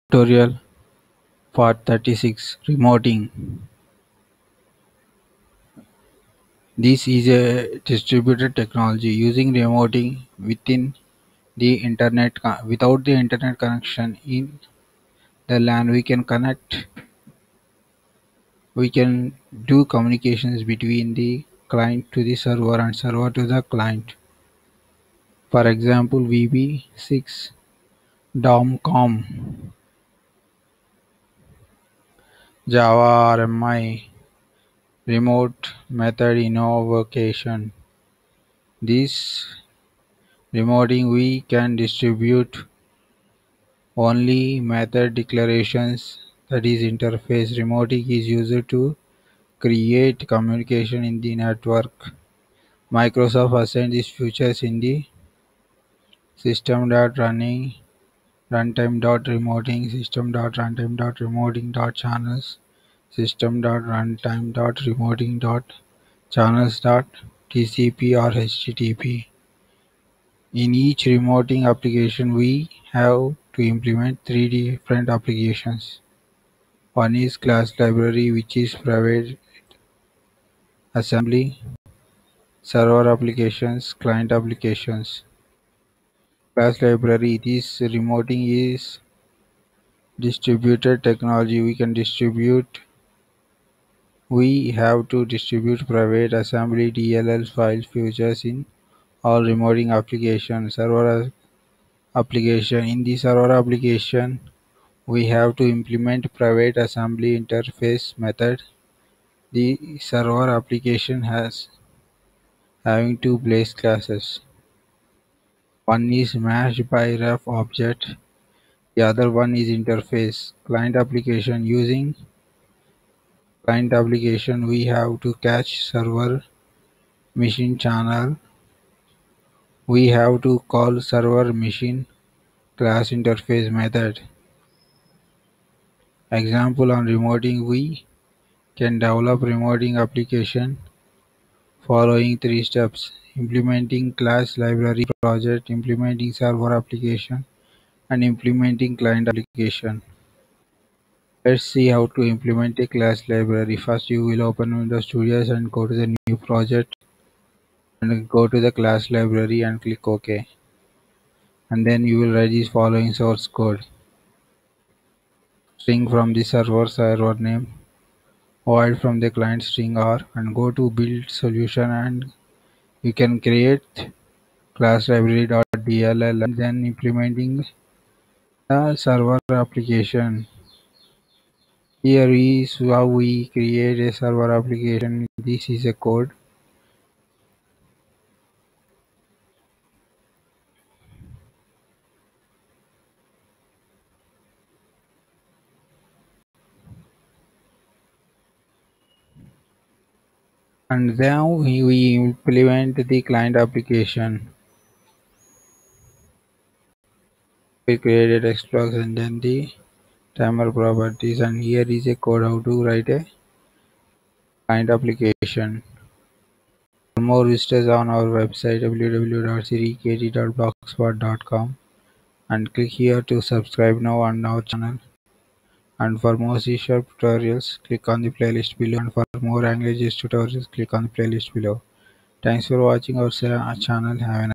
Tutorial Part 36 Remoting. This is a distributed technology using remoting without the internet connection in the LAN. We can do communications between the client to the server and server to the client. For example, VB6 DOM.com, Java RMI, remote method invocation. This remoting we can distribute only method declarations, that is interface. Remoting is used to create communication in the network. Microsoft assigned these features in the system.running runtime.remoting, system.runtime.remoting.channels, system.runtime.remoting.channels.tcp or HTTP. In each remoting application, we have to implement three different applications. One is class library, which is private assembly, server applications, client applications. Class library, this remoting is distributed technology. We have to distribute private assembly DLL file features in all remoting applications. Server application. In the server application, we have to implement private assembly interface method. The server application has having two base classes. One is matched by ref object, the other one is interface. Client application. Using client application, we have to catch server machine channel. We have to call server machine class interface method. Example on remoting, we can develop remoting application following three steps: implementing class library project, implementing server application, and implementing client application. Let's see how to implement a class library. First, you will open Windows Studio and go to the new project and go to the class library and click OK. And then you will write this following source code: string from the server name, void from the client string R, and go to build solution, and you can create class library.dll and then implementing the server application. Here is how we create a server application. This is a code. And then we implement the client application. We create a text box and then the timer properties, and here is a code how to write a client application. For more visitors on our website www.cdkt.blogspot.com, and click here to subscribe now on our channel. And for more C# tutorials, click on the playlist below, and for more languages tutorials, click on the playlist below. Thanks for watching our channel. Have a nice